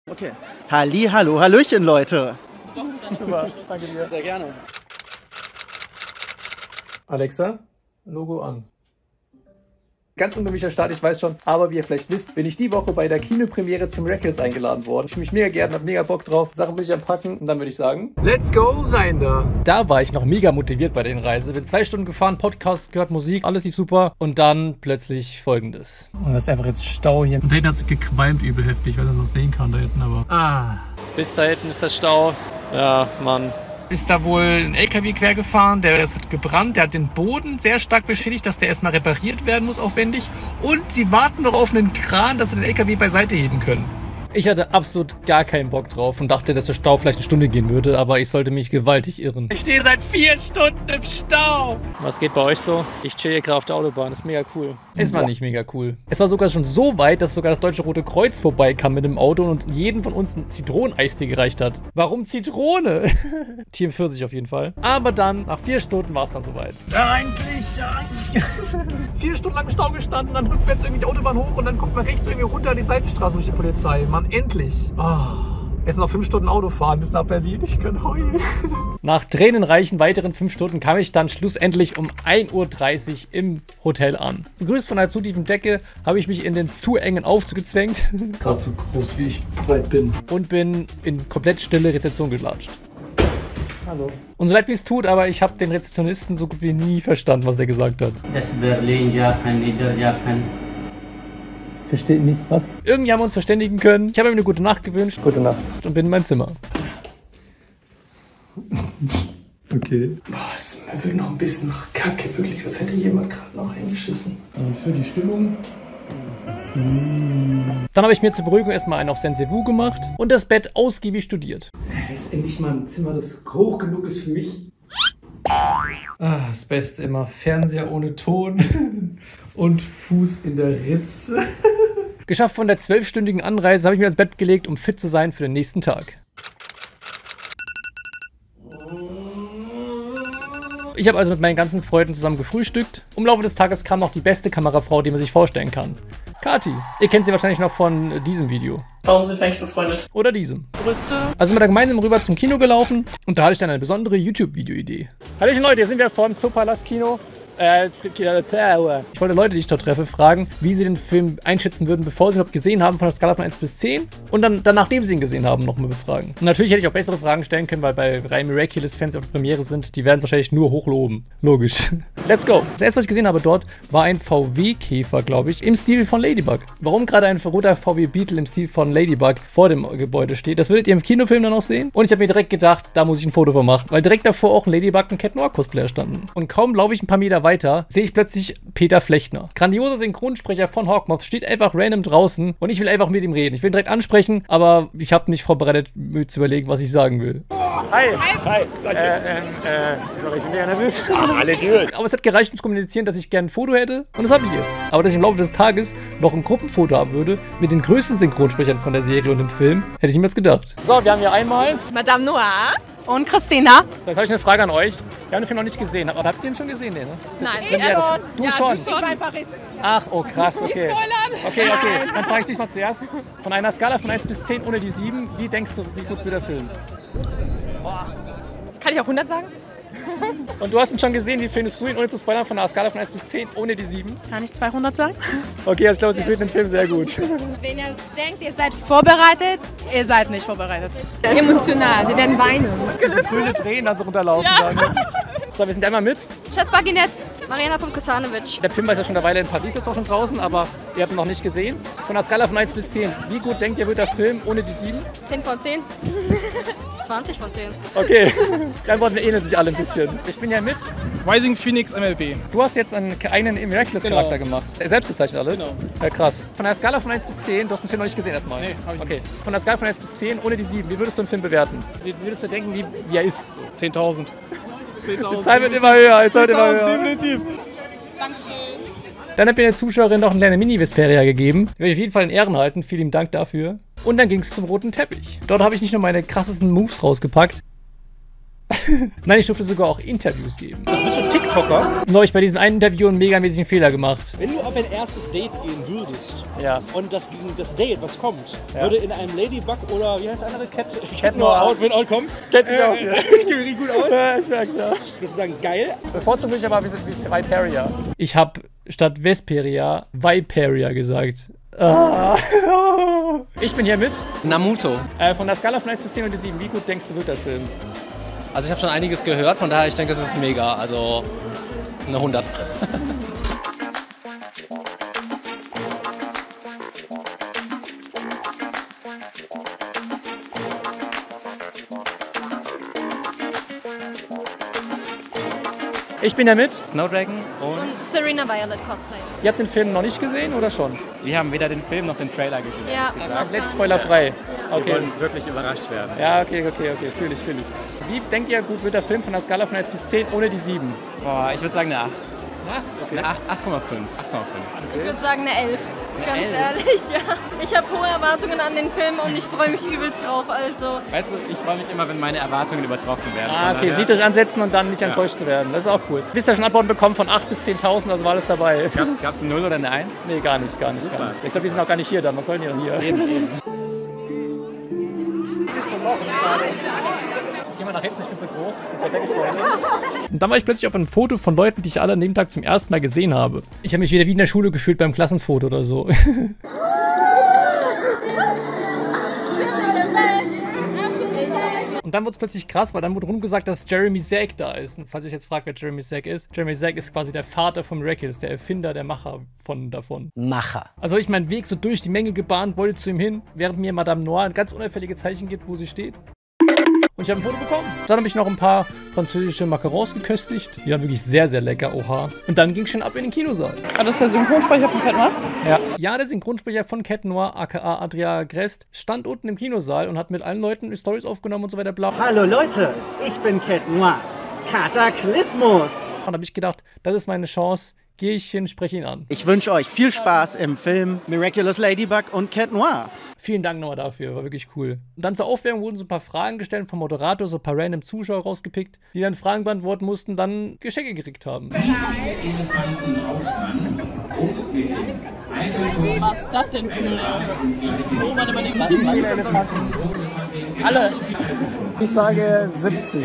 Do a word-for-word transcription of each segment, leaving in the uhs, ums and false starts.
Okay. Halli, hallo, hallöchen, Leute. Super, danke dir. Sehr gerne. Alexa, Logo an. Ganz ungemischter Start, ich weiß schon, aber wie ihr vielleicht wisst, bin ich die Woche bei der Kinopremiere zum Miraculous eingeladen worden. Ich fühle mich mega gern, hab mega Bock drauf. Sachen will ich anpacken und dann würde ich sagen, let's go, rein da. Da war ich noch mega motiviert bei den Reise. Bin zwei Stunden gefahren, Podcast gehört, Musik, alles lief super. Und dann plötzlich Folgendes. Und das ist einfach jetzt Stau hier. Und da hinten hat es gequalmt übel heftig, weil man noch sehen kann da hinten, aber... Ah. Bis da hinten ist der Stau. Ja, Mann. Ist da wohl ein L K W quer gefahren, der ist gebrannt, der hat den Boden sehr stark beschädigt, dass der erstmal repariert werden muss, aufwendig. Und sie warten noch auf einen Kran, dass sie den L K W beiseite heben können. Ich hatte absolut gar keinen Bock drauf und dachte, dass der Stau vielleicht eine Stunde gehen würde, aber ich sollte mich gewaltig irren. Ich stehe seit vier Stunden im Stau. Was geht bei euch so? Ich chill hier gerade auf der Autobahn, das ist mega cool. Es war nicht mega cool. Es war sogar schon so weit, dass sogar das Deutsche Rote Kreuz vorbeikam mit dem Auto und jeden von uns ein Zitroneneistee gereicht hat. Warum Zitrone? Team Pfirsich auf jeden Fall. Aber dann, nach vier Stunden war es dann soweit. Eigentlich, vier Stunden lang im Stau gestanden, dann rückwärts irgendwie die Autobahn hoch und dann kommt man rechts irgendwie runter die Seitenstraße durch die Polizei. Mann, endlich. Oh. Jetzt noch fünf Stunden Auto fahren bis nach Berlin. Ich kann heulen. Nach tränenreichen weiteren fünf Stunden kam ich dann schlussendlich um ein Uhr dreißig im Hotel an. Begrüßt von einer zu tiefen Decke habe ich mich in den zu engen Aufzug gezwängt. Gerade so groß wie ich breit bin. Und bin in komplett stille Rezeption gelatscht. Hallo. Und so leid wie es tut, aber ich habe den Rezeptionisten so gut wie nie verstanden, was der gesagt hat. Das Berlin, Japan, Niederjapan. Versteht nichts, was? Irgendwie haben wir uns verständigen können. Ich habe ihm eine gute Nacht gewünscht. Gute Nacht. Und bin in mein Zimmer. Okay. Boah, es wird noch ein bisschen nach Kacke. Wirklich, als hätte jemand gerade noch eingeschissen. Und für die Stimmung. Dann habe ich mir zur Beruhigung erstmal einen auf Sensei-Wu gemacht und das Bett ausgiebig studiert. Ist endlich mal ein Zimmer, das hoch genug ist für mich. Ah, das Beste immer. Fernseher ohne Ton und Fuß in der Ritze. Geschafft von der zwölfstündigen Anreise habe ich mir ins Bett gelegt, um fit zu sein für den nächsten Tag. Ich habe also mit meinen ganzen Freunden zusammen gefrühstückt. Im Laufe des Tages kam noch die beste Kamerafrau, die man sich vorstellen kann. Kati. Ihr kennt sie wahrscheinlich noch von diesem Video. Warum sind wir eigentlich befreundet? Oder diesem. Brüste. Also sind wir da gemeinsam rüber zum Kino gelaufen und da hatte ich dann eine besondere YouTube-Video-Idee. Hallöchen Leute, hier sind wir vor dem Zoopalast-Kino. Ich wollte Leute, die ich dort treffe, fragen, wie sie den Film einschätzen würden, bevor sie ihn überhaupt gesehen haben, von der Skala von eins bis zehn. Und dann, dann nachdem sie ihn gesehen haben, nochmal befragen. Und natürlich hätte ich auch bessere Fragen stellen können, weil bei drei Miraculous-Fans auf der Premiere sind, die werden es wahrscheinlich nur hochloben. Logisch. Let's go. Das erste, was ich gesehen habe dort, war ein V W-Käfer, glaube ich, im Stil von Ladybug. Warum gerade ein roter V W Beetle im Stil von Ladybug vor dem Gebäude steht, das würdet ihr im Kinofilm dann auch sehen. Und ich habe mir direkt gedacht, da muss ich ein Foto von machen, weil direkt davor auch ein Ladybug und Cat Noir Cosplayer standen. Und kaum laufe ich ein paar Meter weiter, weiter sehe ich plötzlich Peter Flechtner. Grandioser Synchronsprecher von Hawkmoth, steht einfach random draußen und ich will einfach mit ihm reden. Ich will ihn direkt ansprechen, aber ich habe nicht vorbereitet, mir zu überlegen, was ich sagen will. Hi. Hi. Hi. Äh, äh, äh, sorry, ich bin mega nervös. Ach, alle Türen. Aber es hat gereicht, um zu kommunizieren, dass ich gerne ein Foto hätte und das habe ich jetzt. Aber dass ich im Laufe des Tages noch ein Gruppenfoto haben würde mit den größten Synchronsprechern von der Serie und dem Film, hätte ich niemals gedacht. So, wir haben hier einmal Madame Noir und Christina. So, jetzt habe ich eine Frage an euch. Wir haben den Film noch nicht gesehen, aber habt ihr ihn schon gesehen? Nee, ne? Nein, ich ja, das, du ja, schon. Ich war in Paris. Ach, oh krass, okay. Nicht spoilern. Okay, okay, dann frage ich dich mal zuerst. Von einer Skala von eins bis zehn ohne die sieben, wie denkst du, wie gut wird der Film? Boah. Kann ich auch hundert sagen? Und du hast ihn schon gesehen, wie findest du ihn, ohne zu spoilern, von einer Skala von eins bis zehn ohne die sieben? Kann ich zweihundert sagen? Okay, also ich glaube, sie finden den Film sehr gut. Wenn ihr denkt, ihr seid vorbereitet, ihr seid nicht vorbereitet. Emotional, wir werden weinen. Diese grüne Tränen dann so runterlaufen. Ja. Dann. So, wir sind einmal mit. Schätzbaginett, Mariana Popkosanovic. Der Film war ja schon eine Weile in Paris, jetzt auch schon draußen, aber ihr habt ihn noch nicht gesehen. Von einer Skala von eins bis zehn, wie gut denkt ihr, wird der Film ohne die sieben? zehn von zehn. zwanzig von zehn. Okay, die Antworten ähneln sich alle ein bisschen. Ich bin ja mit. Rising Phoenix M L B. Du hast jetzt einen, einen Miraculous-Charakter genau. gemacht. Selbst gezeichnet alles? Genau. Ja, krass. Von der Skala von eins bis zehn, du hast den Film noch nicht gesehen erstmal? Nee, hab ich okay. Nicht. Von der Skala von eins bis zehn ohne die sieben, wie würdest du den Film bewerten? Wie würdest du denken, wie, wie er ist? So. zehntausend. Die Zahl wird immer höher, die Zahl wird immer höher. Definitiv. Dankeschön. Dann hat mir eine Zuschauerin noch eine kleine Mini-Vesperia gegeben. Die werde ich auf jeden Fall in Ehren halten. Vielen Dank dafür. Und dann ging es zum roten Teppich. Dort habe ich nicht nur meine krassesten Moves rausgepackt. Nein, ich durfte sogar auch Interviews geben. Was bist du, TikTok? Schocker. Nur habe ich bei diesem einen Interview einen megamäßigen Fehler gemacht. Wenn du auf ein erstes Date gehen würdest Ja. und das, das Date, was kommt, Ja. würde in einem Ladybug oder wie heißt der andere? Cat, Cat Noir Outfit kommen. Kennt sich aus, ja. Sieht gut aus. Ja, ich merke ja. Das ist sagen, geil. Bevorzugt ich aber wie, wie Viperia. Ich habe statt Vesperia Viperia gesagt. Ah. Ich bin hier mit Namuto. Äh, von der Skala von eins bis zehn und die sieben. Wie gut denkst du, wird der Film? Also ich habe schon einiges gehört, von daher ich denke, das ist mega. Also eine hundert. Ich bin hier mit. Snowdragon und Serena Violet Cosplay. Ihr habt den Film noch nicht gesehen oder schon? wir haben weder den Film noch den Trailer gesehen. Ja. Komplett spoilerfrei. Wir Okay. wollen wirklich überrascht werden. Ja, okay, okay, okay. Fühl ich, fühl ich. Wie denkt ihr, gut wird der Film von der Skala von eins bis zehn ohne die sieben? Boah, ich würde sagen eine acht. Ja? Okay. Eine acht, acht Komma fünf. acht Komma fünf. Ich würde sagen eine elf. Ganz elf? ehrlich, ja. Ich habe hohe Erwartungen an den Film und ich freue mich übelst drauf. Also. Weißt du, ich freue mich immer, wenn meine Erwartungen übertroffen werden. Ah, Von okay, daher- niedrig ansetzen und dann nicht Ja. enttäuscht zu werden. Das ist auch cool. Du bist ja schon Antworten bekommen von acht bis zehntausend, also war alles dabei. Gab's, gab's eine null oder eine eins? Nee, gar nicht, gar nicht, gar Super. nicht. Ich glaube, die sind auch gar nicht hier dann. Was sollen die denn hier? Eben, eben. Ich geh mal nach hinten, ich bin zu groß. Das verdecke ich da hinten. Und dann war ich plötzlich auf einem Foto von Leuten, die ich alle an dem Tag zum ersten Mal gesehen habe. Ich habe mich wieder wie in der Schule gefühlt beim Klassenfoto oder so. Und dann wurde es plötzlich krass, weil dann wurde rumgesagt, dass Jeremy Zak da ist. Und falls ihr euch jetzt fragt, wer Jeremy Zak ist, Jeremy Zak ist quasi der Vater von Miraculous, der Erfinder, der Macher von davon. Macher. Also habe ich meinen Weg so durch die Menge gebahnt, wollte zu ihm hin, während mir Madame Noir ein ganz unauffällige Zeichen gibt, wo sie steht. Und ich habe ein Foto bekommen. Dann habe ich noch ein paar französische Macarons geköstigt. Die waren wirklich sehr, sehr lecker, oha. Und dann ging es schon ab in den Kinosaal. Ah, das ist der Synchronsprecher von Cat Noir? Ja. ja, der Synchronsprecher von Cat Noir, aka Adria Grest, stand unten im Kinosaal und hat mit allen Leuten Storys aufgenommen und so weiter, bla. Hallo Leute, ich bin Cat Noir. Kataklysmus. Und da habe ich gedacht, das ist meine Chance. Gehe ich hin, spreche ihn an. Ich wünsche euch viel Spaß im Film Miraculous Ladybug und Cat Noir. Vielen Dank nochmal dafür, war wirklich cool. Und dann zur Aufwärmung wurden so ein paar Fragen gestellt vom Moderator, so ein paar random Zuschauer rausgepickt, die dann Fragen beantworten mussten, dann Geschenke gekriegt haben. Was ist das denn für eine... Oh, warte mal, mit dem viele Elefanten. Alle. Ich sage siebzig.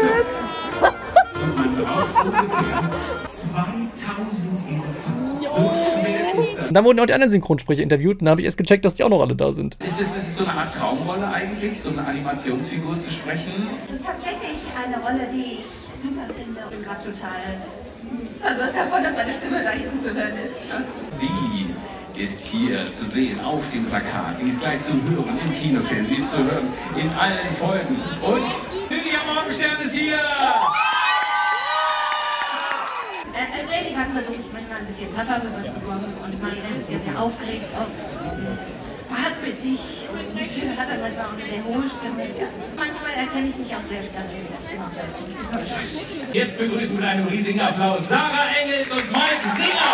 Und dann wurden auch die anderen Synchronsprecher interviewt und dann habe ich erst gecheckt, dass die auch noch alle da sind. Ist es, ist es so eine Art Traumrolle eigentlich, so eine Animationsfigur zu sprechen? Es ist tatsächlich eine Rolle, die ich super finde und gerade total verwirrt davon, dass meine Stimme da hinten zu hören ist schon. Sie ist hier zu sehen auf dem Plakat. Sie ist gleich zu hören im Kinofilm. Sie ist zu hören in allen Folgen. Und Lydia Morgenstern ist hier! Als Ladybug versuche ich manchmal ein bisschen tougher rüberzukommen und Marinette ist ja sehr aufgeregt oft und verhaspelt sich und hat dann manchmal auch eine sehr hohe Stimme. Ja. Manchmal erkenne ich mich auch selbst an dem. Ich bin auch selbst ein bisschen komisch. Jetzt begrüßen wir mit einem riesigen Applaus Sarah Engels und Mike Singer!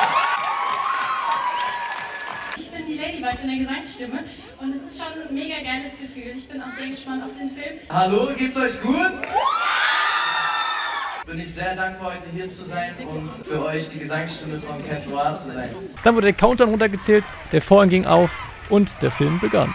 Ich bin die Ladybug in der Gesangsstimme und es ist schon ein mega geiles Gefühl. Ich bin auch sehr gespannt auf den Film. Hallo, geht's euch gut? Bin ich sehr dankbar, heute hier zu sein und für euch die Gesangsstimme von Cat Noir zu sein. Dann wurde der Countdown runtergezählt, der Vorhang ging auf und der Film begann.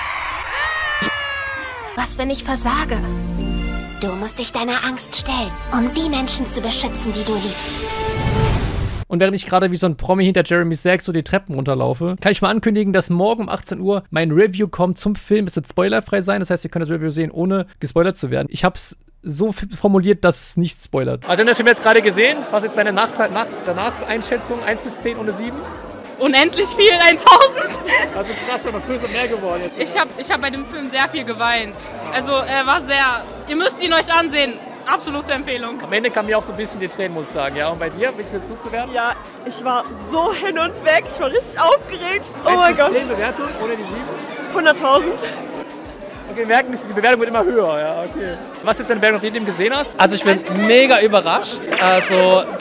Was, wenn ich versage? Du musst dich deiner Angst stellen, um die Menschen zu beschützen, die du liebst. Und während ich gerade wie so ein Promi hinter Jeremy Zak so die Treppen runterlaufe, kann ich mal ankündigen, dass morgen um achtzehn Uhr mein Review kommt zum Film. Es wird spoilerfrei sein, das heißt, ihr könnt das Review sehen, ohne gespoilert zu werden. Ich habe es so formuliert, dass es nicht spoilert. Also, ihr habt den Film jetzt gerade gesehen. Was ist jetzt deine Nach Nach Danach-Einschätzung? eins bis zehn ohne sieben? Unendlich viel, tausend. Also krass, noch größer mehr geworden jetzt. Ich habe ich hab bei dem Film sehr viel geweint. Also er war sehr... Ihr müsst ihn euch ansehen. Absolute Empfehlung. Am Ende kam mir auch so ein bisschen die Tränen, muss ich sagen. Ja, und bei dir? Wie willst du es bewerten? Ja, ich war so hin und weg. Ich war richtig aufgeregt. Oh mein Gott. zehn Bewertung ohne die sieben? hunderttausend. Okay, wir merken, die Bewertung wird immer höher. Ja, okay. Was ist jetzt deine Bewertung, die du gesehen hast? Also ich bin mega überrascht. Also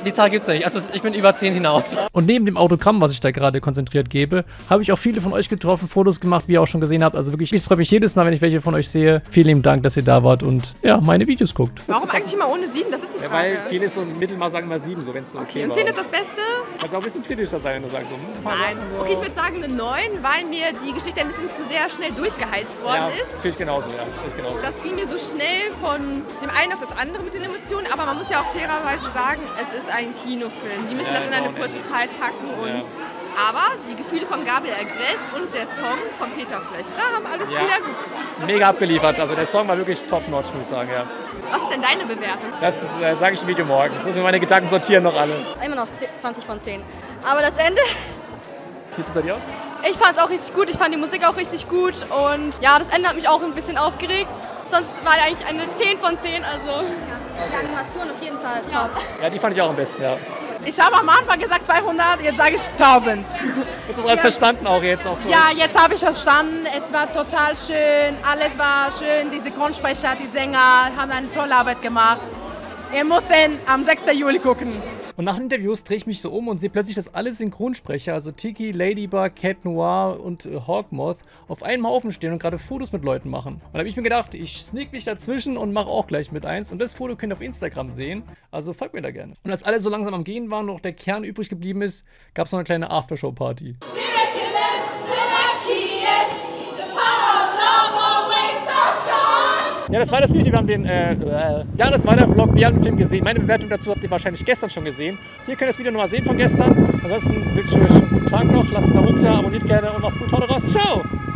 die Zahl gibt's nicht. Also ich bin über zehn hinaus. Und neben dem Autogramm, was ich da gerade konzentriert gebe, habe ich auch viele von euch getroffen, Fotos gemacht, wie ihr auch schon gesehen habt. Also wirklich, es freut mich jedes Mal, wenn ich welche von euch sehe. Vielen lieben Dank, dass ihr da wart und ja, meine Videos guckt. Warum eigentlich immer ohne sieben? Das ist die Frage. Ja, weil viele so ein Mittelmaß sagen mal sieben, so wenn es so okay, okay und war. zehn ist das Beste? Also auch ein bisschen kritischer sein, wenn du sagst so. Hm, Nein. so. Okay, ich würde sagen eine neun, weil mir die Geschichte ein bisschen zu sehr schnell durchgeheizt worden ja, ist. finde ich genauso, ja. Ich genauso. Das ging mir so schnell von dem einen auf das andere mit den Emotionen, aber man muss ja auch fairerweise sagen, es ist ein Kinofilm. Die müssen ja, das in eine kurze Zeit packen und ja. Aber die Gefühle von Gabriel Agrest und der Song von Peter Flechter haben alles ja. wieder gut gemacht. Mega abgeliefert, also der Song war wirklich top-notch, muss ich sagen, ja. Was ist denn deine Bewertung? Das äh, sage ich im Video morgen. Ich muss mir meine Gedanken sortieren noch alle. Immer noch zwanzig von zehn. Aber das Ende... Wie sieht es bei dir aus? Ich fand es auch richtig gut, ich fand die Musik auch richtig gut und ja, das Ende hat mich auch ein bisschen aufgeregt. Sonst war die eigentlich eine zehn von zehn, also... Die Animation auf jeden Fall top. Ja, die fand ich auch am besten, ja. Ich habe am Anfang gesagt zweihundert, jetzt sage ich tausend. Hast du das alles ja. verstanden auch jetzt? Auch ja, jetzt habe ich verstanden. Es war total schön, alles war schön. Die Synchronsprecher, die Sänger haben eine tolle Arbeit gemacht. Ihr müsst den am sechsten Juli gucken. Und nach den Interviews drehe ich mich so um und sehe plötzlich, dass alle Synchronsprecher, also Tiki, Ladybug, Cat Noir und äh, Hawkmoth, auf einem Haufen stehen und gerade Fotos mit Leuten machen. Und da habe ich mir gedacht, ich sneak mich dazwischen und mache auch gleich mit eins. Und das Foto könnt ihr auf Instagram sehen, also folgt mir da gerne. Und als alle so langsam am Gehen waren und noch der Kern übrig geblieben ist, gab es noch eine kleine Aftershow-Party. Ja, das war das Video, wir haben den, äh, äh, ja, das war der Vlog, wir haben den Film gesehen. Meine Bewertung dazu habt ihr wahrscheinlich gestern schon gesehen. Hier könnt ihr das Video nochmal sehen von gestern. Ansonsten wünsche ich euch einen guten Tag noch, lasst einen Daumen hoch da, abonniert gerne und macht's gut, haut raus, ciao!